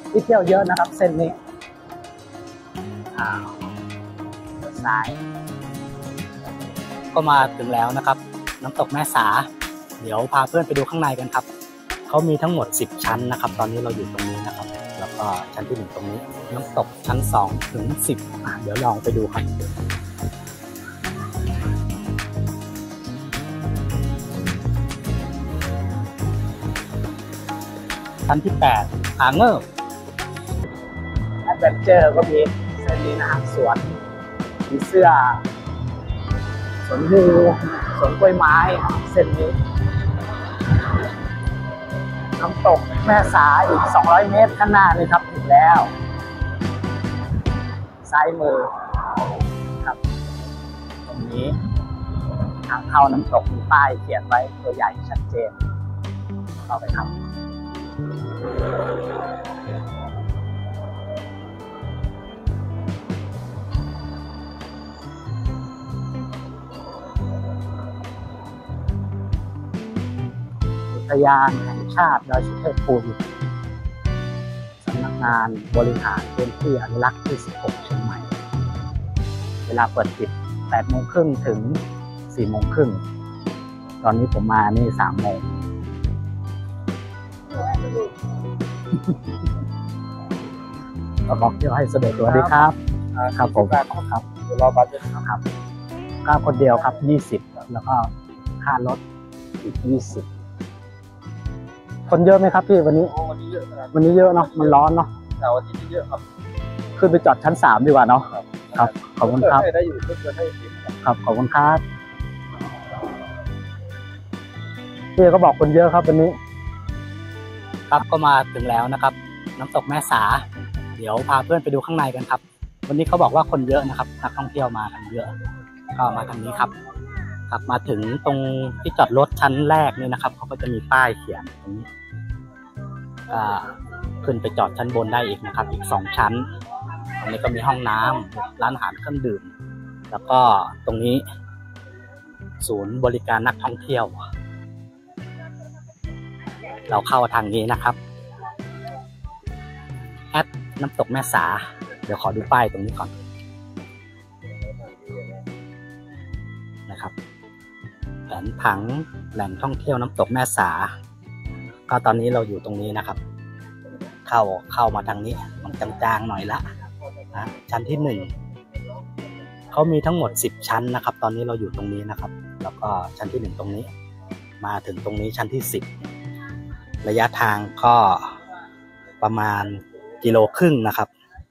ที่เที่ยวเยอะนะครับเส้นนี้ซ้ายก็มาถึงแล้วนะครับน้ำตกแม่สาเดี๋ยวพาเพื่อนไปดูข้างในกันครับเขามีทั้งหมด10ชั้นนะครับตอนนี้เราอยู่ตรงนี้นะครับแล้วก็ชั้นที่1ตรงนี้น้ำตกชั้น2ถึง10เดี๋ยวลองไปดูครับชั้นที่8ผาเงิบแอดเวนเจอร์ก็มีเส้นนี้นะสวนมีเสื้อสวนงูสวนกล้วยไม้เส้นนี้น้ำตกแม่สาอีก200 เมตรข้างหน้านี่ครับถึงแล้วซ้ายมือครับตรงนี้ทางเข้าน้ำตกมีป้ายเขียนไว้ตัวใหญ่ชัดเจนเข้าไปครับอุทยานแห่งชาติดอยสุเทพปุยสำนักงานบริหารพื้นที่อนุรักษ์ที่16เชียงใหม่เวลาเปิดปิด8 โมงครึ่งถึง4 โมงครึ่งตอนนี้ผมมานี่3 โมงก็บอกเที่ยวให้สะดวกสวัสดีครับครับผมครับรอบัสด้วยครับก็คนเดียวครับ20แล้วก็ค่ารถอีก20คนเยอะไหมครับพี่วันนี้วันนี้เยอะครับวันนี้เยอะเนาะมันร้อนเนาะแต่วันนี้เยอะครับขึ้นไปจอดชั้น3ดีกว่าเนาะครับขอบคุณครับได้อยู่ก็ให้ครับขอบคุณครับพี่ก็บอกคนเยอะครับวันนี้ครับก็มาถึงแล้วนะครับน้ำตกแม่สาเดี๋ยวพาเพื่อนไปดูข้างในกันครับวันนี้เขาบอกว่าคนเยอะนะครับนักท่องเที่ยวมากันเยอะก็มาทางนี้ครับครับมาถึงตรงที่จอดรถชั้นแรกนี่นะครับเขาก็จะมีป้ายเขียนตรงนี้ขึ้นไปจอดชั้นบนได้อีกนะครับอีก2 ชั้นตรงนี้ก็มีห้องน้ำร้านอาหารเครื่องดื่มแล้วก็ตรงนี้ศูนย์บริการนักท่องเที่ยวเราเข้าทางนี้นะครับแอดน้ำตกแม่สาเดี๋ยวขอดูป้ายตรงนี้ก่อนนะครับแผนผังแหล่งท่องเที่ยวน้ำตกแม่สาก็ตอนนี้เราอยู่ตรงนี้นะครับเข้ามาทางนี้มันจางๆหน่อยละนะชั้นที่1เขามีทั้งหมด10 ชั้นนะครับตอนนี้เราอยู่ตรงนี้นะครับแล้วก็ชั้นที่1ตรงนี้มาถึงตรงนี้ชั้นที่10ระยะทางก็ประมาณ1.5 กิโลนะครับ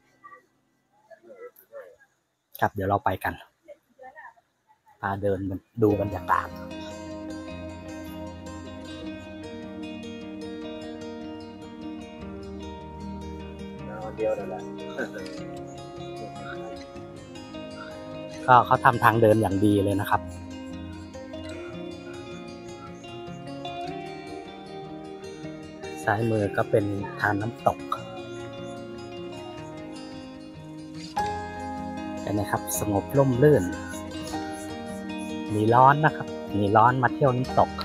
ครับเดี๋ยวเราไปกันพาเดินดูบรรยากาศเดียวเลยก็เขาทำทางเดินอย่างดีเลยนะครับซ้ายมือก็เป็นทางน้ำตกเห็นไหมครับสงบร่มรื่นมีร้อนนะครับมีร้อนมาเที่ยวน้ำตก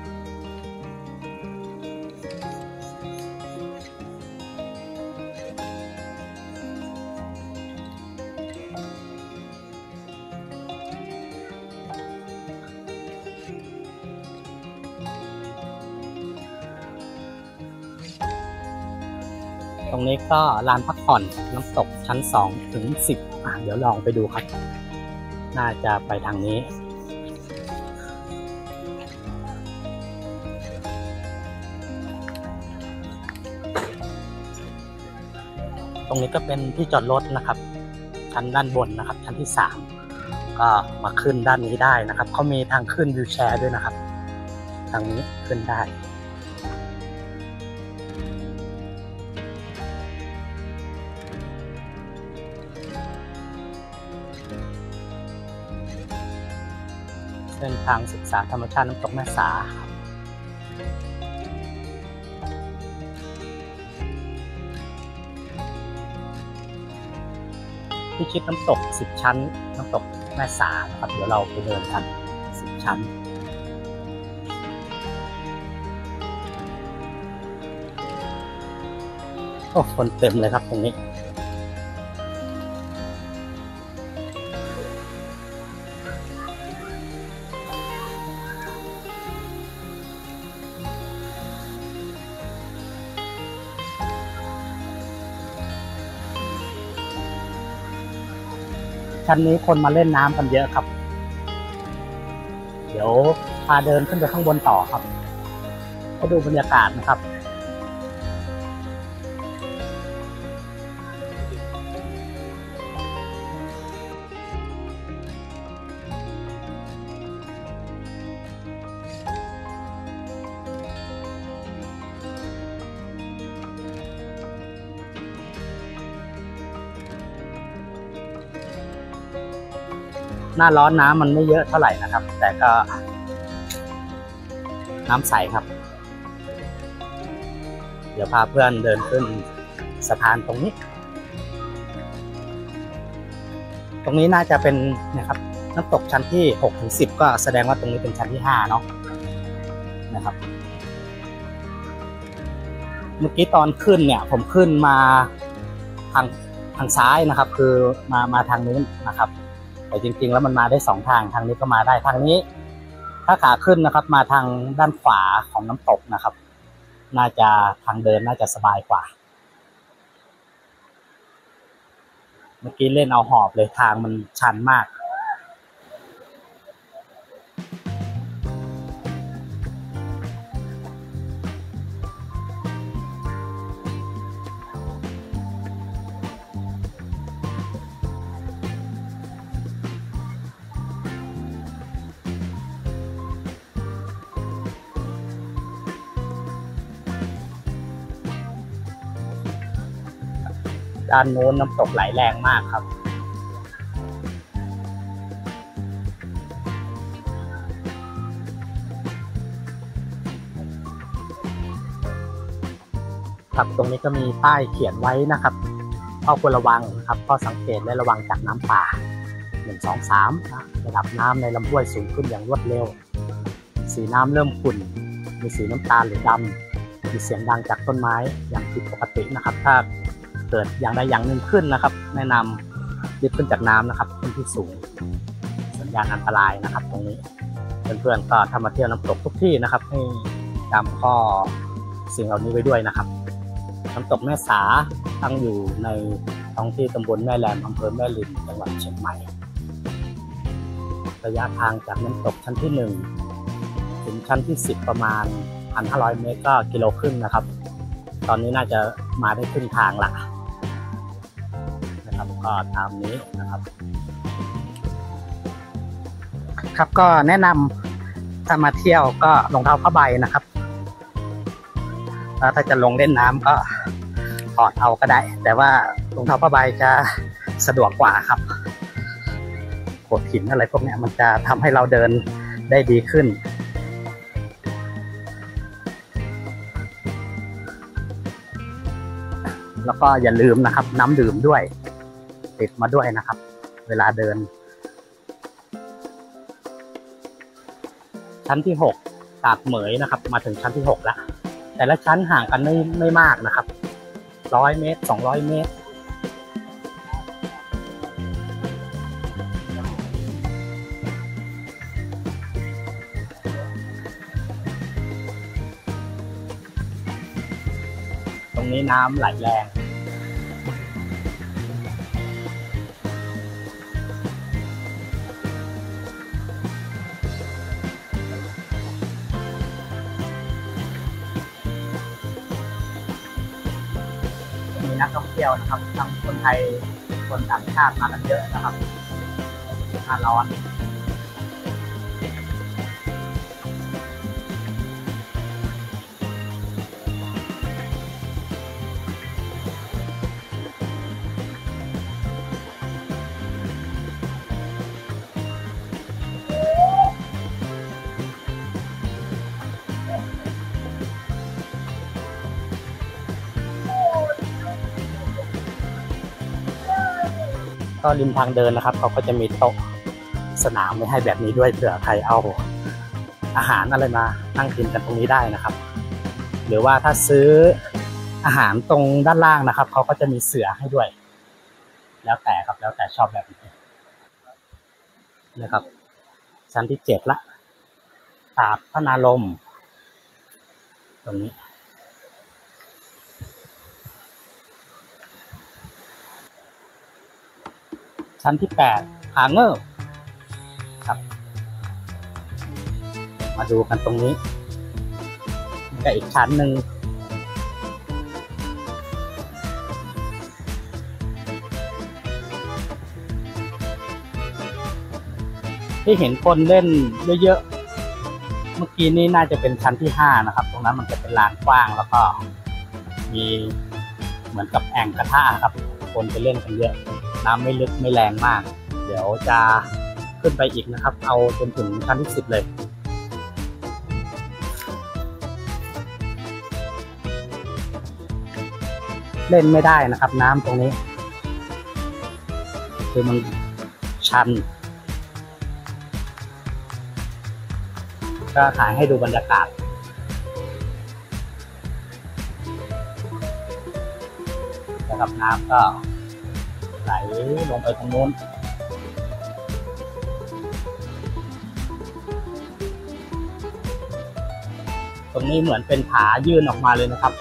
ตรงนี้ก็ลานพักผ่อนน้ำตกชั้น2ถึง10เดี๋ยวลองไปดูครับน่าจะไปทางนี้ตรงนี้ก็เป็นที่จอดรถนะครับชั้นด้านบนนะครับชั้นที่3ก็มาขึ้นด้านนี้ได้นะครับเขามีทางขึ้นวิวแชร์ด้วยนะครับทางนี้ขึ้นได้เส้นทางศึกษาธรรมชาติน้ำตกแม่สาพิชิตน้ำตก10 ชั้นน้ำตกแม่สาครับเดี๋ยวเราไปเดินกัน10 ชั้นตอ้คนเต็มเลยครับตรงนี้ชั้นนี้คนมาเล่นน้ำกันเยอะครับเดี๋ยวพาเดินขึ้นไปข้างบนต่อครับให้ดูบรรยากาศนะครับหน้าร้อนน้ำมันไม่เยอะเท่าไหร่นะครับแต่ก็น้ำใสครับเดี๋ยวพาเพื่อนเดินขึ้นสะพานตรงนี้น่าจะเป็นนะครับน้ำตกชั้นที่6 ถึง 10ก็แสดงว่าตรงนี้เป็นชั้นที่5เนาะนะครับเมื่อกี้ตอนขึ้นเนี่ยผมขึ้นมาทางซ้ายนะครับคือมาทางนู้นนะครับแต่จริงๆแล้วมันมาได้2 ทางทางนี้ก็มาได้ทางนี้ถ้าขาขึ้นนะครับมาทางด้านขวาของน้ำตกนะครับน่าจะทางเดินน่าจะสบายกว่าเมื่อกี้เล่นเอาหอบเลยทางมันชันมากด้านโน้นน้ำตกไหลแรงมากครับครับตรงนี้ก็มีป้ายเขียนไว้นะครับข้อควรระวังครับข้อสังเกตและระวังจากน้ำป่า1 2 3นะระดับน้ำในลำห้วยสูงขึ้นอย่างรวดเร็วสีน้ำเริ่มขุ่นมีสีน้ำตาลหรือดำมีเสียงดังจากต้นไม้อย่างผิดปกตินะครับถ้าเกิดอย่างใดอย่างหนึ่งขึ้นนะครับแนะนำรีบขึ้นจากน้ำนะครับขึ้นที่สูงสัญญาณอันตรายนะครับตรงนี้เพื่อนๆก็ถ้ามาเที่ยวน้ำตกทุกที่นะครับให้จำข้อสิ่งเหล่านี้ไว้ด้วยนะครับน้ำตกแม่สาตั้งอยู่ในท้องที่ตำบลแม่แรมอำเภอแม่ริมจังหวัดเชียงใหม่ระยะทางจากน้ำตกชั้นที่1ถึงชั้นที่10ประมาณ 1,500 เมตรก็กิโลครึ่งนะครับตอนนี้น่าจะมาได้ครึ่งทางละนะครับก็ตามนี้นะครับครับก็แนะนำถ้ามาเที่ยวก็รองเท้าผ้าใบนะครับแล้วถ้าจะลงเล่นน้ำก็ถอดเอาก็ได้แต่ว่ารองเท้าผ้าใบจะสะดวกกว่าครับโขดหินอะไรพวกนี้มันจะทำให้เราเดินได้ดีขึ้นแล้วก็อย่าลืมนะครับน้ำดื่มด้วยติดมาด้วยนะครับเวลาเดินชั้นที่6ตาดเหมยนะครับมาถึงชั้นที่6แล้วแต่ละชั้นห่างกันไม่มากนะครับ100 เมตร200 เมตรตรงนี้น้ำไหลแรงมีนักท่องเที่ยวนะครับทั้งคนไทยคนต่างชาติมากันเยอะนะครับหน้าร้อนก็ริมทางเดินนะครับเขาก็จะมีโต๊ะสนามไว้ให้แบบนี้ด้วยเผื่อใครเอาอาหารอะไรมานั่งกินกันตรงนี้ได้นะครับหรือว่าถ้าซื้ออาหารตรงด้านล่างนะครับเขาก็จะมีเสื่อให้ด้วยแล้วแต่ครับแล้วแต่ชอบแบบไหนนะครับชั้นที่7ละตาดพระนารมณ์ตรงนี้ชั้นที่8ผาเงิบครับมาดูกันตรงนี้ก็อีกชั้นหนึ่งที่เห็นคนเล่นเยอะๆเมื่อกี้นี้น่าจะเป็นชั้นที่5นะครับตรงนั้นมันจะเป็นลานกว้างแล้วก็มีเหมือนกับแอ่งกระทะครับคนไปเล่นกันเยอะน้ำไม่ลึกไม่แรงมากเดี๋ยวจะขึ้นไปอีกนะครับเอาจนถึงชั้นที่10เลยเล่นไม่ได้นะครับน้ำตรงนี้คือมันชันก็ถ่ายให้ดูบรรยากาศนะครับน้ำก็ไหลลงไปตรงนู้นตรงนี้เหมือนเป็นผายื่นออกมาเลยนะครับ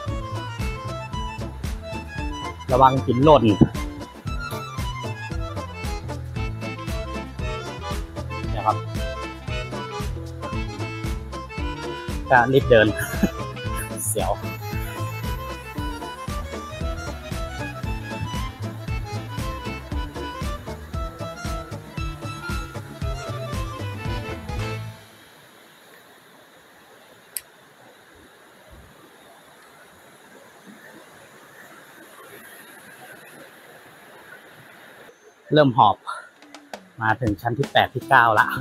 ระวังหินหล่นนะครับก็รีบเดิน เสียวเริ่มหอบมาถึงชั้นที่8ที่9ละ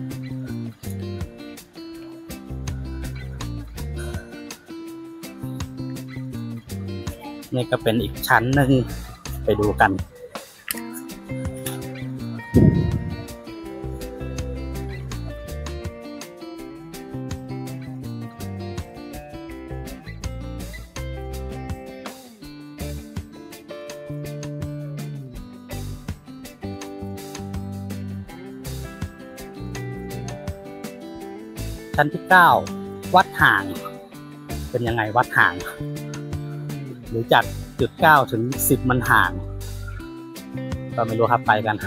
นี่ก็เป็นอีกชั้นหนึ่งไปดูกันชั้นที่9วัดห่างเป็นยังไงวัดห่างหรือจากจุด9ถึง10มันห่างก็ไม่รู้ครับไปกัน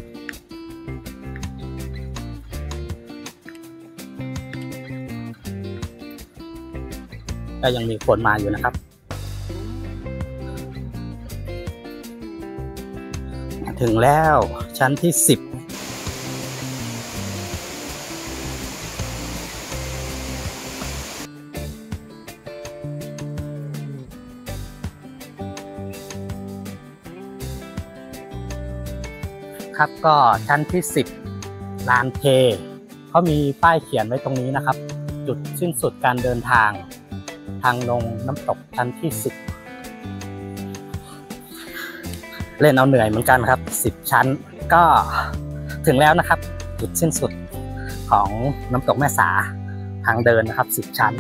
ก็ยังมีคนมาอยู่นะครับถึงแล้วชั้นที่10ครับก็ชั้นที่10ลานเพเขามีป้ายเขียนไว้ตรงนี้นะครับจุดสิ้นสุดการเดินทางทางลงน้ำตกชั้นที่10เล่นเอาเหนื่อยเหมือนกันครับ10ชั้นก็ถึงแล้วนะครับจุดสิ้นสุดของน้ำตกแม่สาทางเดินนะครับ10ชั้น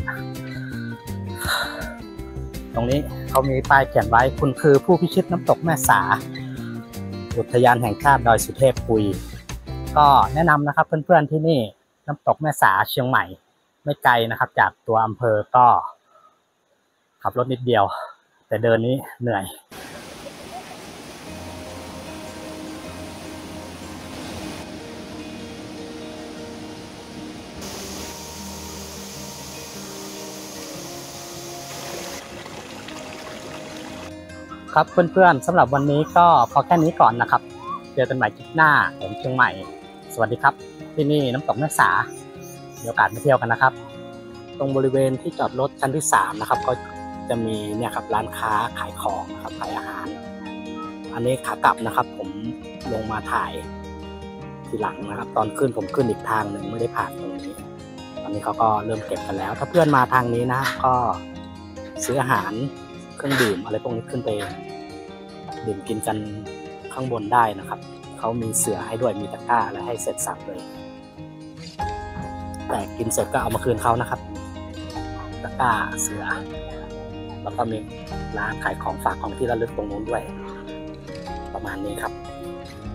ตรงนี้เขามีป้ายเขียนไว้คุณคือผู้พิชิตน้ำตกแม่สาอุทยานแห่งชาติดอยสุเทพปุยก็แนะนำนะครับเพื่อนๆที่นี่น้ำตกแม่สาเชียงใหม่ไม่ไกลนะครับจากตัวอำเภอก็ขับรถนิดเดียวแต่เดินนี้เหนื่อยครับเพื่อนๆสำหรับวันนี้ก็พอแค่นี้ก่อนนะครับเจอกันใหม่คลิปหน้าผมเชียงใหม่สวัสดีครับที่นี่น้ำตกแม่สามีโอกาสมาเที่ยวกันนะครับตรงบริเวณที่จอดรถชั้นที่3นะครับก็จะมีเนี่ยครับร้านค้าขายของนะครับขายอาหารอันนี้ขากลับนะครับผมลงมาถ่ายทีหลังนะครับตอนขึ้นผมขึ้นอีกทางหนึ่งไม่ได้ผ่านตรงนี้ตอนนี้เขาก็เริ่มเก็บกันแล้วถ้าเพื่อนมาทางนี้นะก็ซื้ออาหารเครื่องดื่มอะไรพวกนี้ขึ้นไปดื่มกินกันข้างบนได้นะครับเขามีเสื่อให้ด้วยมีตะกร้าอะไรให้เสร็จสับเลยแต่กินเสร็จก็เอามาคืนเขานะครับตะกร้าเสื่อแล้วก็มีร้านขายของฝากของที่ระลึกตรงนู้นด้วยประมาณนี้ครับ